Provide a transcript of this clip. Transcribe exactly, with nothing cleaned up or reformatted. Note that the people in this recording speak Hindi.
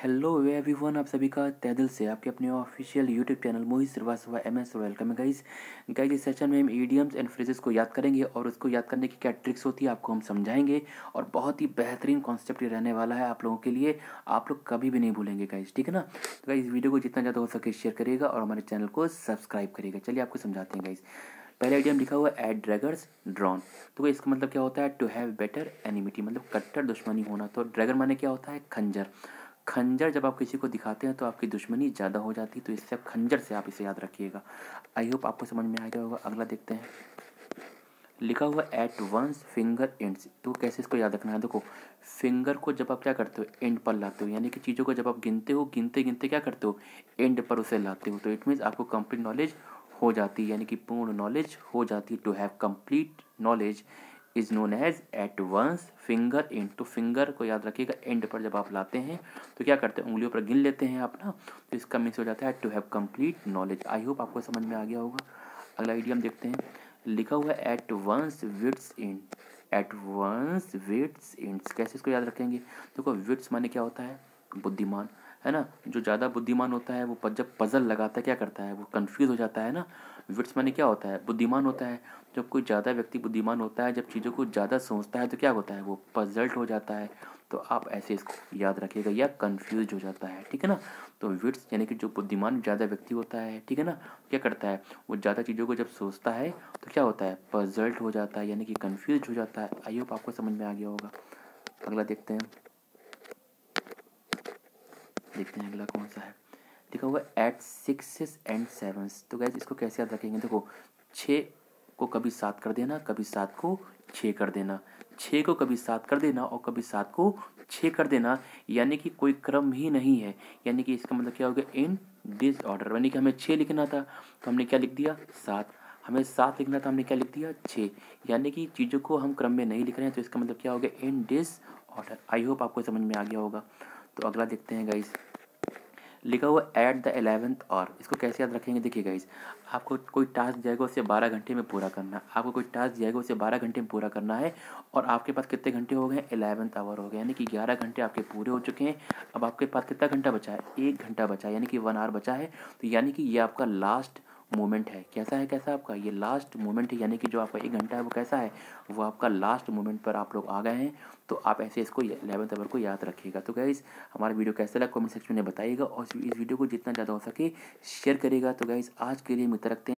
हेलो एवरीवन, आप सभी का तहे दिल से आपके अपने official YouTube channel Mohit Srivastava M S welcome है गाइस। गाइस इस सेशन में हम ईडियम्स एंड फ्रेजेस को याद करेंगे और उसको याद करने की क्या ट्रिक्स होती है आपको हम समझाएंगे। और बहुत ही बेहतरीन कॉन्सेप्ट ये रहने वाला है आप लोगों के लिए, आप लोग कभी भी नहीं भूलेंगे गाइस, ठीक है ना। तो गाइस वीडियो को जितना ज़्यादा हो सके शेयर करिएगा और हमारे चैनल को सब्सक्राइब करिएगा। चलिए आपको समझाते हैं गाइस। पहले आइडियम लिखा हुआ है एट ड्रैगर्स ड्रॉन। तो इसका मतलब क्या होता है, टू हैव बेटर एनिमिटी, मतलब कट्टर दुश्मनी होना। तो ड्रैगर माने क्या होता है, खंजर। खंजर जब आप किसी को दिखाते हैं तो आपकी दुश्मनी ज़्यादा हो जाती है, तो इससे आप खंजर से आप इसे याद रखिएगा। आई होप आपको समझ में आ गया होगा। अगला देखते हैं, लिखा हुआ एट वंस फिंगर एंड्स। तो कैसे इसको याद रखना है, देखो फिंगर को जब आप क्या करते हो, एंड पर लाते हो, यानी कि चीज़ों को जब आप गिनते हो, गिनते गिनते क्या करते हो, एंड पर उसे लाते हो। तो इट मीन्स आपको कंप्लीट नॉलेज हो जाती है, यानी कि पूर्ण नॉलेज हो जाती है। To have complete knowledge is known as at one's finger end. तो फिंगर को याद रखिएगा, एंड पर जब आप लाते हैं तो क्या करते हैं, उंगलियों पर गिन लेते हैं आप ना, तो इसका मीन्स हो जाता है to have complete knowledge. I hope आपको समझ में आ गया होगा। अगला आइडियम देखते हैं, लिखा हुआ है at one's wits end. At one's wits ends, कैसे इसको याद रखेंगे, देखो विट्स माने क्या होता है, बुद्धिमान, है ना। जो ज़्यादा बुद्धिमान होता है वो जब पजल लगाता है क्या करता है, वो कंफ्यूज हो जाता है ना। विट्स माने क्या होता है, बुद्धिमान होता है। जब कोई ज़्यादा व्यक्ति बुद्धिमान होता है, जब चीज़ों को ज़्यादा सोचता है तो क्या होता है, वो पजल्ट हो जाता है। तो आप ऐसे इसको याद रखिएगा, या कंफ्यूज हो जाता है, ठीक है ना। तो विट्स यानी कि जो बुद्धिमान ज़्यादा व्यक्ति होता है, ठीक है ना, क्या करता है, वो ज़्यादा चीज़ों को जब सोचता है तो क्या होता है, पजल्ट हो जाता है, यानी कि कंफ्यूज हो जाता है। आई होप आपको समझ में आ गया होगा। अगला देखते हैं, देखते हैं अगला कौन सा है, लिखा हुआ एट सिक्सेस एंड सेवन्स। तो गैस इसको कैसे याद रखेंगे, देखो छः को कभी सात कर देना, कभी सात को छः कर देना, छः को कभी सात कर देना और कभी सात को छः कर देना, यानी कि कोई क्रम ही नहीं है। यानी कि इसका मतलब क्या हो गया, इन डिसऑर्डर। यानी कि हमें छः लिखना था तो हमने क्या लिख दिया, सात। हमें सात लिखना था, हमने क्या लिख दिया, छः। यानी कि चीज़ों को हम क्रम में नहीं लिख रहे हैं, तो इसका मतलब क्या हो गया, इन डिसऑर्डर। आई होप आपको समझ में आ गया होगा। तो अगला देखते हैं गाइस, लिखा हुआ एट द एलेवेंथ आवर। इसको कैसे याद रखेंगे, देखिए गाइस, आपको कोई टास्क जाएगा उसे बारह घंटे में पूरा करना है। आपको कोई टास्क जाएगा उसे बारह घंटे में पूरा करना है, और आपके पास कितने घंटे हो गए, एलेवेंथ आवर हो गए, यानी कि ग्यारह घंटे आपके पूरे हो चुके हैं। अब आपके पास कितना घंटा बचा है, एक घंटा बचा है, यानी कि वन आवर बचा है। तो यानी कि ये आपका लास्ट मोमेंट है। कैसा है, कैसा आपका ये लास्ट मोमेंट है, यानी कि जो आपका एक घंटा है वो कैसा है, वो आपका लास्ट मोमेंट पर आप लोग आ गए हैं। तो आप ऐसे इसको इलेवेंथ आवर को याद रखिएगा। तो गाइस हमारा वीडियो कैसा लगा कमेंट सेक्शन में बताइएगा, और इस वीडियो को जितना ज़्यादा हो सके शेयर करिएगा। तो गाइस आज के लिए मित्र रखते हैं।